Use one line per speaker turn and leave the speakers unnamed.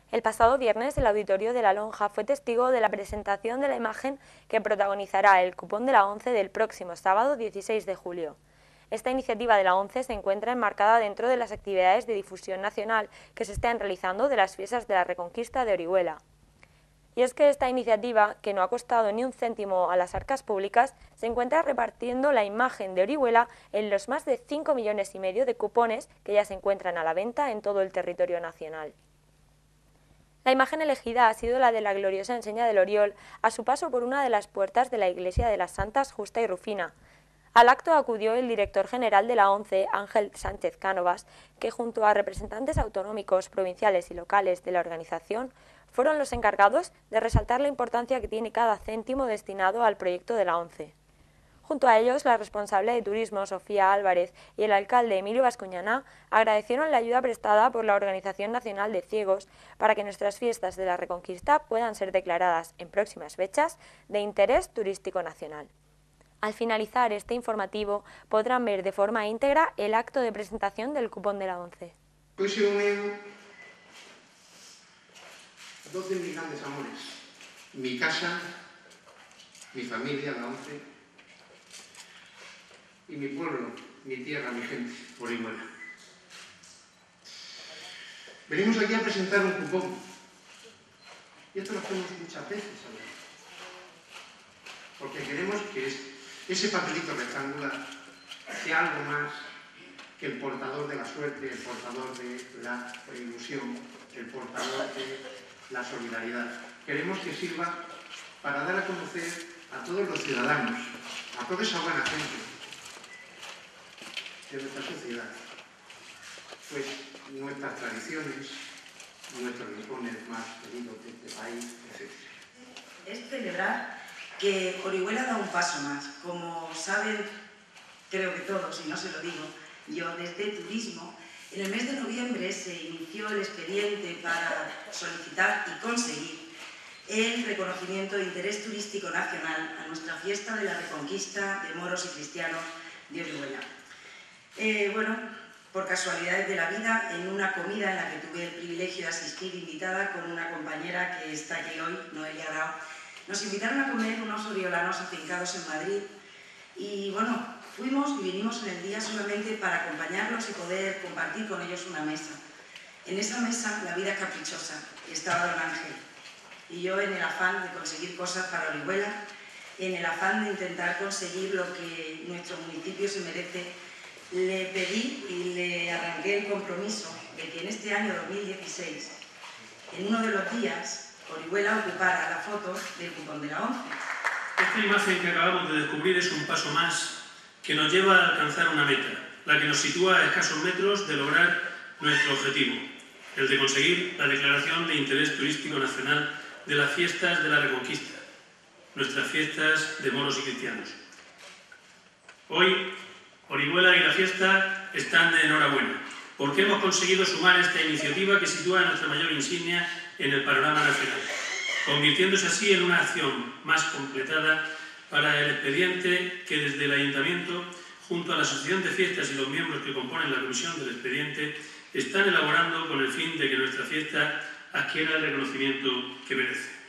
El pasado viernes, el auditorio de la Lonja fue testigo de la presentación de la imagen que protagonizará el cupón de la ONCE del próximo sábado 16 de julio. Esta iniciativa de la ONCE se encuentra enmarcada dentro de las actividades de difusión nacional que se están realizando de las fiestas de la Reconquista de Orihuela. Y es que esta iniciativa, que no ha costado ni un céntimo a las arcas públicas, se encuentra repartiendo la imagen de Orihuela en los más de 5,5 millones de cupones que ya se encuentran a la venta en todo el territorio nacional. La imagen elegida ha sido la de la gloriosa enseña del Oriol a su paso por una de las puertas de la iglesia de las Santas Justa y Rufina. Al acto acudió el director general de la ONCE, Ángel Sánchez Cánovas, que junto a representantes autonómicos, provinciales y locales de la organización fueron los encargados de resaltar la importancia que tiene cada céntimo destinado al proyecto de la ONCE. Junto a ellos, la responsable de turismo, Sofía Álvarez, y el alcalde, Emilio Bascuñana, agradecieron la ayuda prestada por la Organización Nacional de Ciegos para que nuestras fiestas de la Reconquista puedan ser declaradas en próximas fechas de interés turístico nacional. Al finalizar este informativo, podrán ver de forma íntegra el acto de presentación del cupón de la ONCE.
Hoy se unen dos de mis grandes amores: mi casa, mi familia, la ONCE, y mi pueblo, mi tierra, mi gente, Orihuela. Venimos aquí a presentar un cupón. Y esto lo hacemos muchas veces, ¿sabes? Porque queremos que ese papelito rectangular sea algo más que el portador de la suerte, el portador de la ilusión, el portador de la solidaridad. Queremos que sirva para dar a conocer a todos los ciudadanos, a toda esa buena gente de nuestra sociedad, pues nuestras tradiciones, nuestros rincones más queridos de este país, etc.
Es celebrar que Orihuela da un paso más. Como saben, creo que todos, y no se lo digo yo, desde turismo, en el mes de noviembre se inició el expediente para solicitar y conseguir el reconocimiento de interés turístico nacional a nuestra fiesta de la Reconquista de moros y cristianos de Orihuela. Bueno, por casualidades de la vida, en una comida en la que tuve el privilegio de asistir invitada con una compañera que está aquí hoy, Noelia Grau, nos invitaron a comer unos oriolanos afincados en Madrid y bueno, fuimos y vinimos en el día solamente para acompañarlos y poder compartir con ellos una mesa. En esa mesa la vida es caprichosa y estaba don Ángel y yo en el afán de conseguir cosas para Orihuela, en el afán de intentar conseguir lo que nuestro municipio se merece, le pedí y le arranqué el compromiso de que en este año 2016, en uno de los días, Orihuela ocupara la foto del cupón de la ONCE.
Esta imagen que acabamos de descubrir es un paso más que nos lleva a alcanzar una meta, la que nos sitúa a escasos metros de lograr nuestro objetivo, el de conseguir la declaración de interés turístico nacional de las fiestas de la Reconquista, nuestras fiestas de moros y cristianos. Hoy, Orihuela y la fiesta están de enhorabuena, porque hemos conseguido sumar esta iniciativa que sitúa a nuestra mayor insignia en el panorama nacional, convirtiéndose así en una acción más completada para el expediente que desde el Ayuntamiento, junto a la Asociación de Fiestas y los miembros que componen la comisión del expediente, están elaborando con el fin de que nuestra fiesta adquiera el reconocimiento que merece.